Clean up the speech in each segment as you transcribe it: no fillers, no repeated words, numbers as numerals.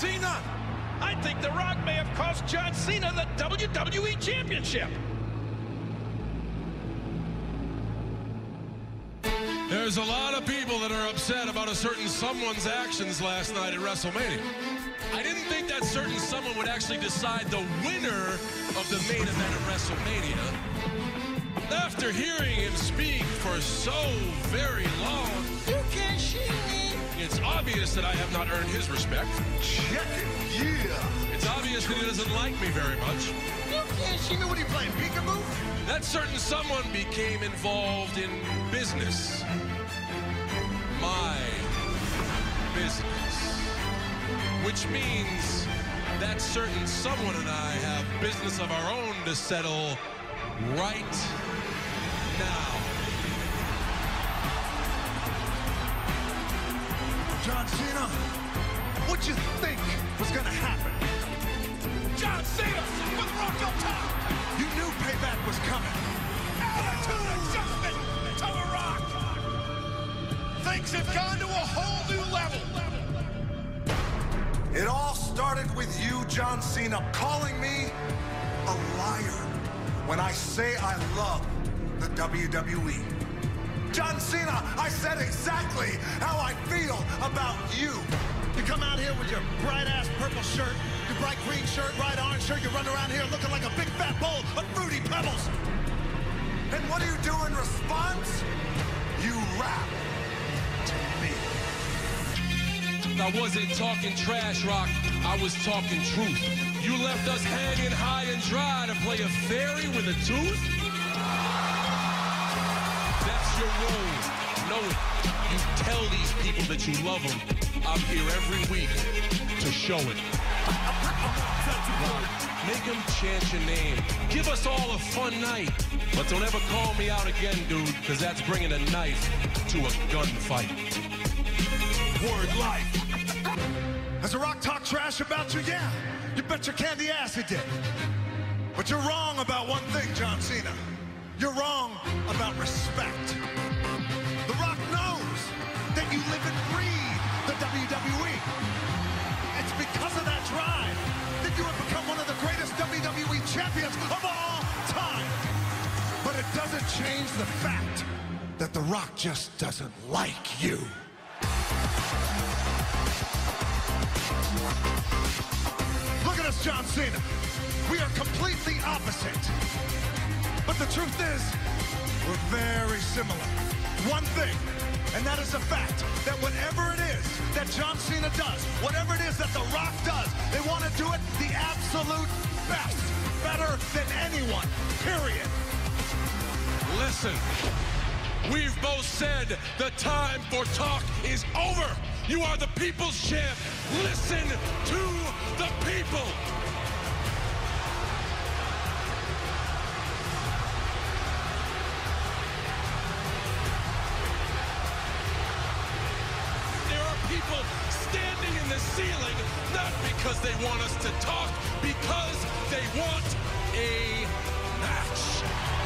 Cena? I think The Rock may have cost John Cena the WWE Championship. There's a lot of people that are upset about a certain someone's actions last night at WrestleMania. I didn't think that certain someone would actually decide the winner of the main event at WrestleMania. After hearing him speak for so very long, you can't shoot me. It's obvious that I have not earned his respect. Check it, yeah. It's obvious that he doesn't like me very much. You can't shoot me. What are you playing, peekaboo? That certain someone became involved in business. My business. Which means that certain someone and I have business of our own to settle right now. John Cena, what'd you think was gonna happen? John Cena with Rock on top. You knew payback was coming. Attitude adjustment to The Rock. Things have gone to a whole new level. It all started with you, John Cena, calling me a liar when I say I love the WWE. John Cena, I said exactly how I feel about you. You come out here with your bright-ass purple shirt, your bright green shirt, bright orange shirt, you run around here looking like a big fat bowl of Fruity Pebbles. And what do you do in response? You rap to me. I wasn't talking trash, Rock. I was talking truth. You left us hanging high and dry to play a fairy with a tooth? That's your role. Know it. You tell these people that you love them. I'm here every week to show it. Rock, make them chant your name. Give us all a fun night. But don't ever call me out again, dude, because that's bringing a knife to a gunfight. Word life. Has The Rock talk trash about you? Yeah. You bet your candy ass he did. But you're wrong about one thing, John Cena. You're wrong about respect. The Rock knows that you live and breathe the WWE. It's because of that drive that you have become one of the greatest WWE champions of all time. But it doesn't change the fact that The Rock just doesn't like you. Look at us, John Cena. We are completely opposite. But the truth is, we're very similar. One thing, and that is the fact that whatever it is that John Cena does, whatever it is that The Rock does, they want to do it the absolute best, better than anyone, period. Listen, we've both said the time for talk is over. You are the people's champ. Listen to the people. There are people standing in the ceiling, not because they want us to talk, because they want a match.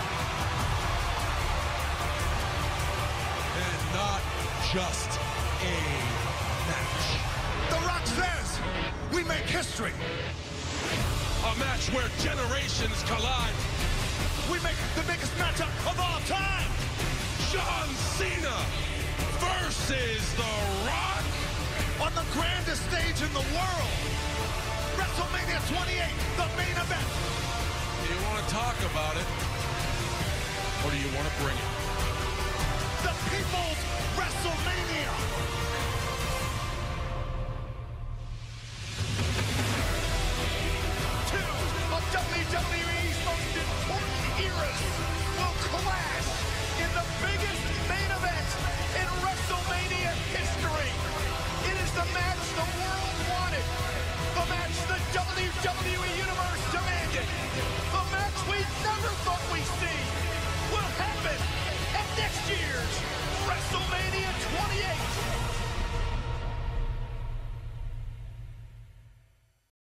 And not just a match. The Rock says we make history. A match where generations collide. We make the biggest matchup of all time. John Cena versus The Rock On the grandest stage in the world. WrestleMania 28, the main event. Do you want to talk about it? Or do you want to bring it? The People's WrestleMania. Two of WWE's most important eras will clash in the biggest main event in WrestleMania history. It is the match the world wanted. The match the WWE Universe